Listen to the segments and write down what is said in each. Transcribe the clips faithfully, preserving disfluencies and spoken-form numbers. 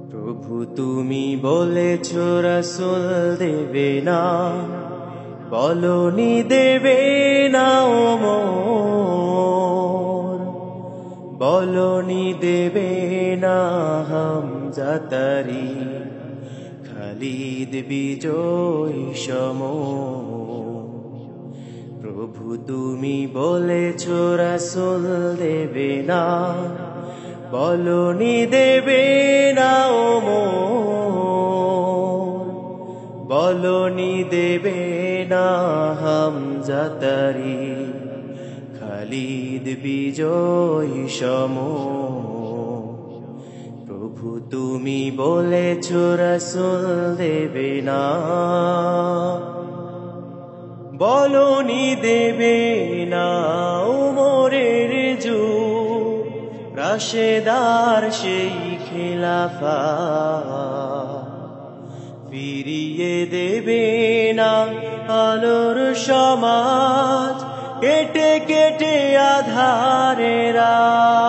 প্রভু তুমি বলেছ রাসূল দেবে না, বলনি দেবে না ও মোর, বলনি দেবে না হামজা তারি, খালিদ বিজয়ী সমর। প্রভু তুমি বলেছ রাসূল দেবে না, বলনি দেবে না ও মোর, বলনি দেবে না হামজা তারি, খালিদ বিজয়ী সমর। প্রভু তুমি বলেছ রাসূল দেবে না, বলনি দেবে না উমরের যুগ, রাশেদার সেই খিলাফা, ফিরিয়ে দেবে না আলোর সমাজ, কেটে কেটে আধারেরা,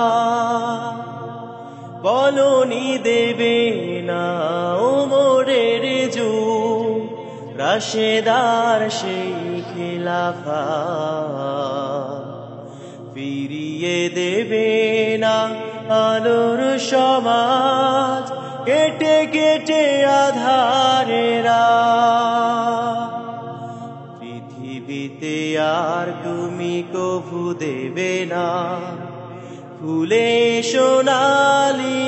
বলনি দেবে না উমরের যুগ, রাশেদার সেই খিলাফা, ফিরিয়ে দেবে না আলোর সমাজ, কেটে কেটে আধারেরা। পৃথিবীতে আর তুমি কভু দেবে না ফুলে সোনালি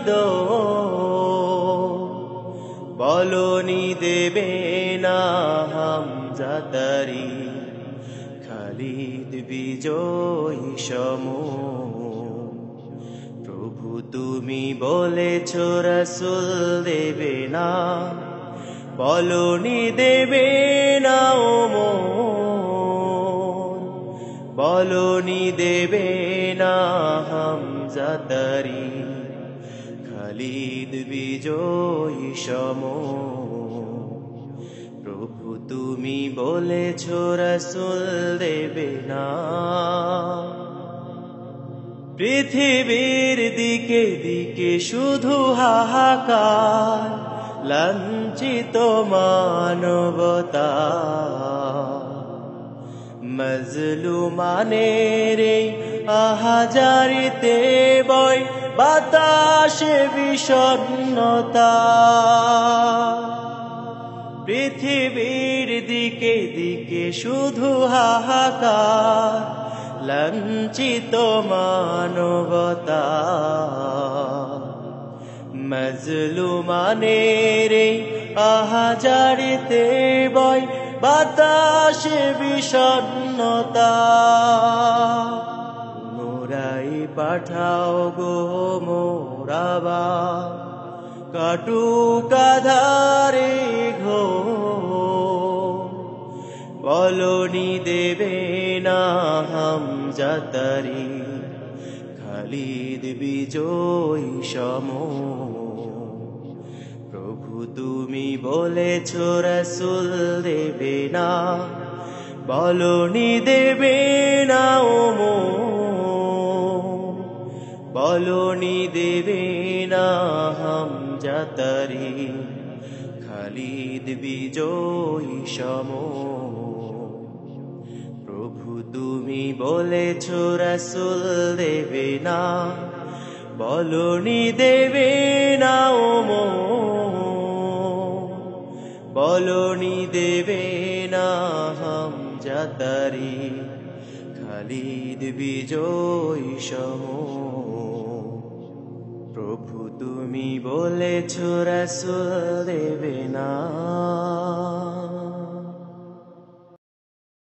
দোল, বলনি দেবে না হামজা তারি, খালিদ বিজয়ী সমর। প্রভু তুমি বলেছ রাসূল দেবে না, বলনি দেবে না ও মোর, বলনি দেবে না হামজা তারি, খালিদ বিজয়ী সমর। প্রভু তুমি বলেছ রাসূল দেবে না, পৃথিবীর দিকে দিকে শুধু হাহাকার, লাঞ্ছিত মানবতা, মজলুমানের এই আহাজারিতে বয় বাতাসে বিষণ্ণতা। পৃথিবীর দিকে দিকে শুধু হাহাকার, লাঞ্ছিত মানবতা, মজলুমানের এই আহাজারিতে বয় বাতাসে বিষণ্ণতা। পুনরায় পাঠাও গো মোরাবা, কাটুক আঁধারে ঘোর, বলনি দেবে না হামজা তারি, খালিদ বিজয়ী সমর। প্রভু তুমি বলেছ রাসূল দেবে না, বলনি দেবে না ও মোর, বলনি দেবে না হামজা তারি, খালিদ বিজয়ী সমর। প্রভু তুমি বলেছ রাসূল দেবে না, বলনি দেবে না ও মোর, বলনি দেবে না হামজা তারি, খালিদ বিজয়ী সমর। প্রভু তুমি বলেছ রাসূল দেবে না।